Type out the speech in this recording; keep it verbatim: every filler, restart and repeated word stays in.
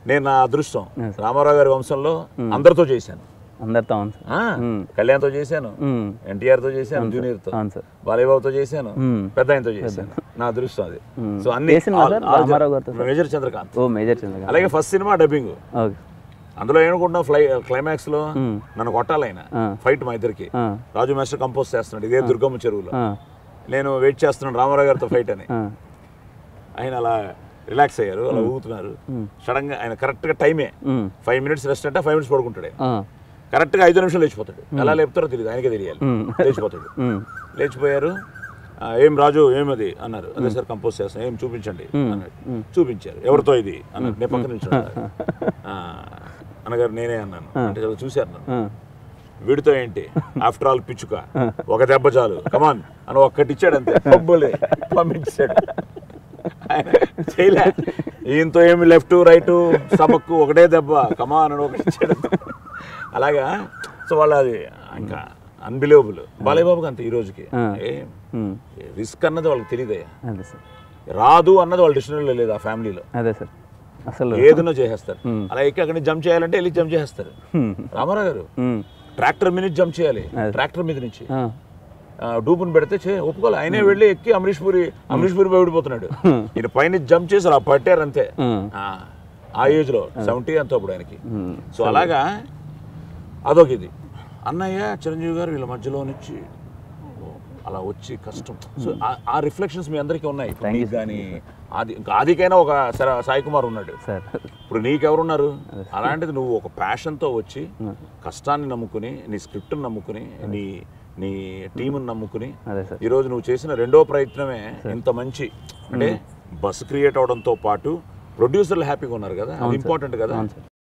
నేను నా అదృష్టం రామారావు గారి వంశంలో అందరితో చేశాను. అందరితో కళ్యాణ్తో చేశాను, ఎన్టీఆర్ తో చేశాను, జూనియర్ తో, బాలయ్యబాబుతో చేశాను, పెద్ద ఆయనతో చేశాను. నా అదృష్టం అది. సో అన్ని మేజర్ చంద్రకాంత్. అలాగే ఫస్ట్ సినిమా డబ్బింగ్. అందులో ఏమనుకుంటున్నావు, ఫ్లై క్లైమాక్స్ లో నన్ను కొట్టాలైనా ఫైట్ మా ఇద్దరికి. రాజు మాస్టర్ కంపోజ్ చేస్తున్నాడు ఇదే దుర్గమ్మ చెరువులో. నేను వెయిట్ చేస్తున్నాను రామారావు గారితో ఫైట్ అని. ఆయన అలా రిలాక్స్ అయ్యారు, అలా ఊగుతున్నారు. సడన్ గా ఆయన కరెక్ట్ గా టైమే ఫైవ్ మినిట్స్ రెస్ట్ అంటే ఫైవ్ మినిట్స్ పడుకుంటాడు. కరెక్ట్ గా ఐదు నిమిషాలు లేచిపోతాడు. ఎలా లేపుతారో తెలియదు, ఆయనకే తెలియాలి. లేచిపోతాడు. లేచిపోయారు. ఏం రాజు ఏమది అన్నారు. అదే సార్ కంపోజ్ చేస్తాను, ఏం చూపించండి అన్నాడు. చూపించారు. ఎవరితో ఇది అన్నారు. నేను పక్కన నుంచి అన్నగారు నేనే అన్నాను. అంటే చూశారు నన్ను. వీడితో ఏంటి, ఆఫ్టర్ ఆల్ పిచ్చుక, ఒక దెబ్బ చాలు, కమాన్ అని ఒక్కటి ఇచ్చాడు అంతే. పబ్బులే పంపించాడు. చేయలే. ఈయనతో ఏమి లెఫ్ట్ రైట్ స్టమక్ ఒకటే దెబ్బ, కమాన్ అని ఒకటి ఇచ్చాడు. అలాగా. సో వాళ్ళు అది ఇంకా అన్బిలీవబుల్. బాలయ్యబాబుకి అంతే ఈ రోజుకి. రిస్క్ అన్నది వాళ్ళకి తెలియదయ్యా. రాదు అన్నది వాళ్ళ డిక్షనరీలో లేదు ఆ ఫ్యామిలీలో. అదే సార్, అసలు ఏదైనా చేసేస్తారు. అలా ఎక్కి అక్కడి నుంచి జంప్ చేయాలంటే వెళ్ళి జంప్ చేసేస్తారు. రామారావు గారు ట్రాక్టర్ మీద జంప్ చేయాలి, ట్రాక్టర్ మీద నుంచి డూపుని పెడితే ఒప్పుకోవాలి. ఆయనే వెళ్ళి ఎక్కి అమరీష్ పూరి అమరీష్ పూరి ఓడిపోతున్నాడు. ఈయన పైన జంప్ చేసి అలా పట్టారు అంతే. ఆ ఏజ్ లో సెవెంటీ అంత అప్పుడు ఆయనకి. సో అలాగా అదొక ఇది. అన్నయ్య చిరంజీవి గారు వీళ్ళ మధ్యలో నుంచి అలా వచ్చి కష్టం. సో ఆ రిఫ్లెక్షన్స్ మీ అందరికీ ఉన్నాయి. కానీ ఆది ఇంకా ఆదికైనా ఒక సాయి కుమార్ ఉన్నాడు. ఇప్పుడు నీకెవరున్నారు? అలాంటిది నువ్వు ఒక ప్యాషన్తో వచ్చి కష్టాన్ని నమ్ముకుని, నీ స్క్రిప్ట్ని నమ్ముకుని, నీ నీ టీముని నమ్ముకుని ఈరోజు నువ్వు చేసిన రెండో ప్రయత్నమే ఇంత మంచి, అంటే బస్ క్రియేట్ అవడంతో పాటు ప్రొడ్యూసర్లు హ్యాపీగా ఉన్నారు కదా, అది ఇంపార్టెంట్ కదా.